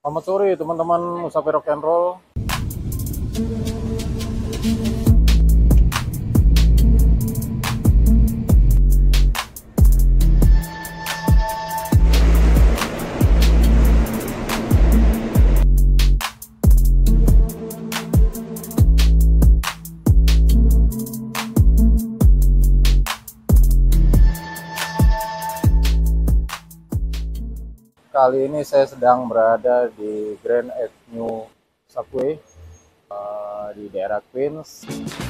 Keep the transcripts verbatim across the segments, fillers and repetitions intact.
Selamat sore teman-teman Musafir Rock and Roll. Kali ini saya sedang berada di Grand Avenue Subway uh, di daerah Queens.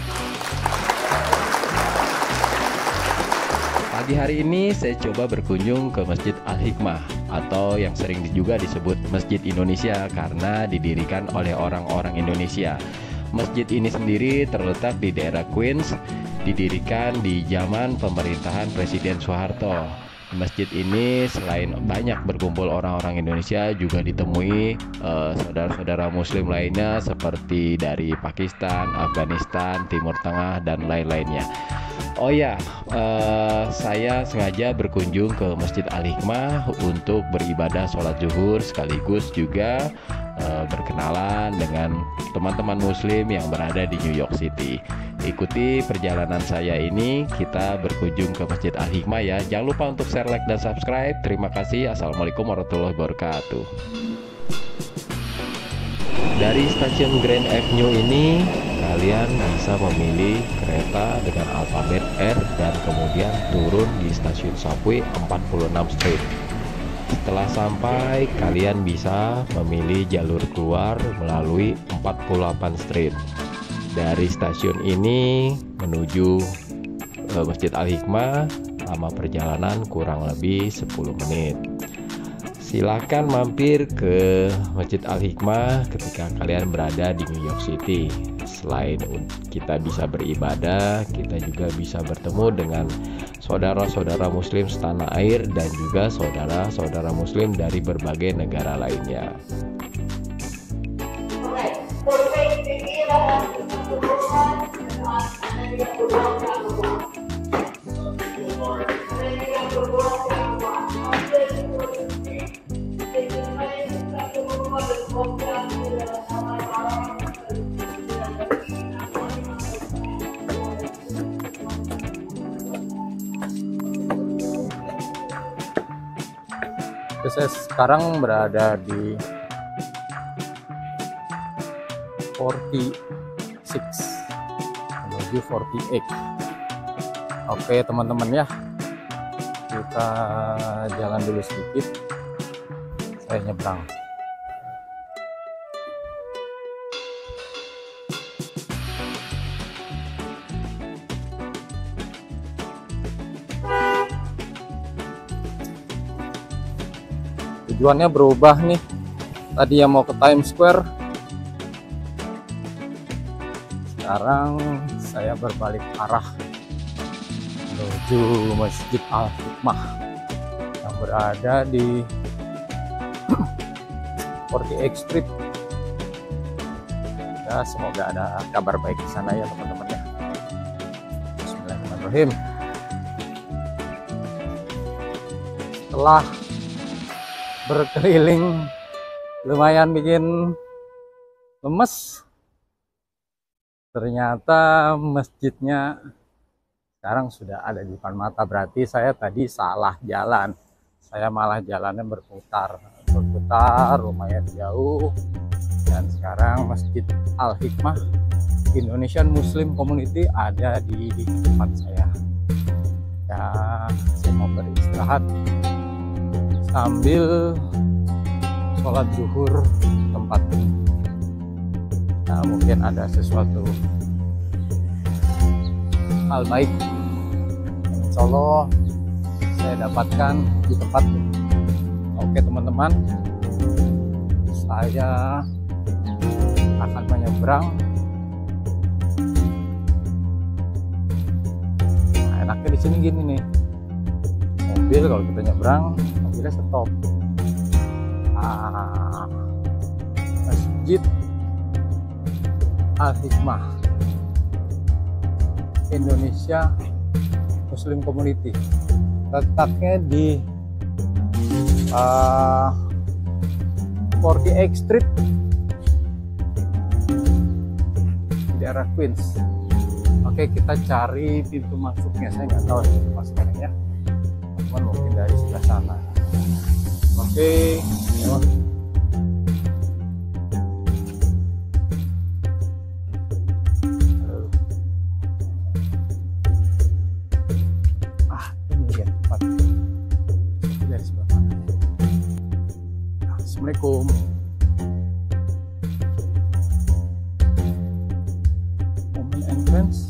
Pagi hari ini saya coba berkunjung ke Masjid Al-Hikmah atau yang sering juga disebut Masjid Indonesia karena didirikan oleh orang-orang Indonesia. Masjid ini sendiri terletak di daerah Queens, didirikan di zaman pemerintahan Presiden Soeharto. Masjid ini selain banyak berkumpul orang-orang Indonesia, juga ditemui saudara-saudara uh, Muslim lainnya seperti dari Pakistan, Afghanistan, Timur Tengah, dan lain-lainnya. Oh ya, uh, saya sengaja berkunjung ke Masjid Al-Hikmah untuk beribadah sholat zuhur sekaligus juga uh, berkenalan dengan teman-teman Muslim yang berada di New York City. Ikuti perjalanan saya ini, kita berkunjung ke Masjid Al-Hikmah ya. Jangan lupa untuk share, like, dan subscribe. Terima kasih. Assalamualaikum warahmatullahi wabarakatuh. Dari stasiun Grand Avenue ini, kalian bisa memilih kereta dengan alfabet R dan kemudian turun di stasiun Subway empat puluh enam Street. Setelah sampai, kalian bisa memilih jalur keluar melalui empat puluh delapan Street. Dari stasiun ini menuju ke Masjid Al-Hikmah, lama perjalanan kurang lebih sepuluh menit. Silakan mampir ke Masjid Al-Hikmah ketika kalian berada di New York City. Selain kita bisa beribadah, kita juga bisa bertemu dengan saudara-saudara Muslim setanah air dan juga saudara-saudara Muslim dari berbagai negara lainnya. Saya sekarang berada di forty-six menuju forty-eight. Oke teman-teman ya, kita jalan dulu sedikit, saya nyebrang. Tujuannya berubah nih, tadi yang mau ke Times Square, sekarang saya berbalik arah menuju Masjid Al-Hikmah yang berada di forty-eight Street. Ya, semoga ada kabar baik di sana ya teman-teman ya. Bismillahirrahmanirrahim. Setelah berkeliling lumayan bikin lemes, ternyata masjidnya sekarang sudah ada di depan mata. Berarti saya tadi salah jalan, saya malah jalannya berputar berputar lumayan jauh. Dan sekarang Masjid Al-Hikmah Indonesian Muslim Community ada di depan saya ya. Saya mau beristirahat sambil sholat zuhur tempat ini. Nah, mungkin ada sesuatu hal baik yang insya Allah saya dapatkan di tempat ini. Oke teman-teman, saya akan menyeberang. Nah, enaknya di sini gini nih, mobil kalau kita nyebrang mobilnya stop. Ah, Masjid Al-Hikmah Indonesia Muslim Community letaknya di uh, empat puluh delapan Street di daerah Queens. Oke, kita cari pintu masuknya. Saya nggak tahu pintu masuknya, cuman mungkin dari sebelah sana. Oke, yuk. Ah, ini dia tempat. Dari sebelah mana? Assalamualaikum. Women entrance.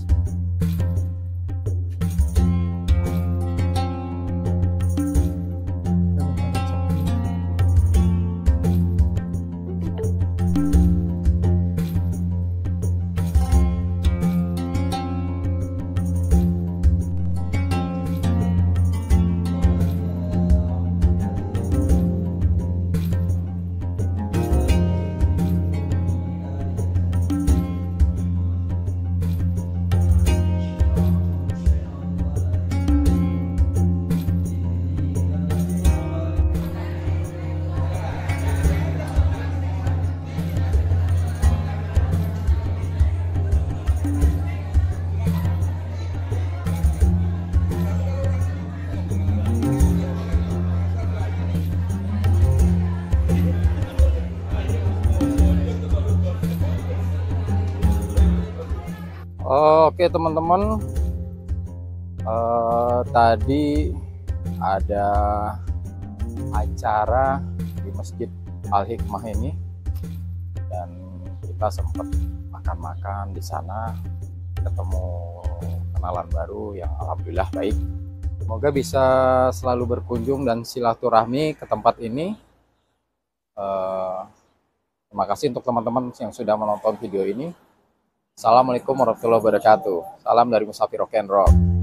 Oke teman-teman, uh, tadi ada acara di Masjid Al-Hikmah ini dan kita sempat makan-makan di sana, ketemu kenalan baru yang alhamdulillah baik. Semoga bisa selalu berkunjung dan silaturahmi ke tempat ini. Uh, terima kasih untuk teman-teman yang sudah menonton video ini. Assalamualaikum warahmatullahi wabarakatuh. Salam dari Musafir Rock and Roll.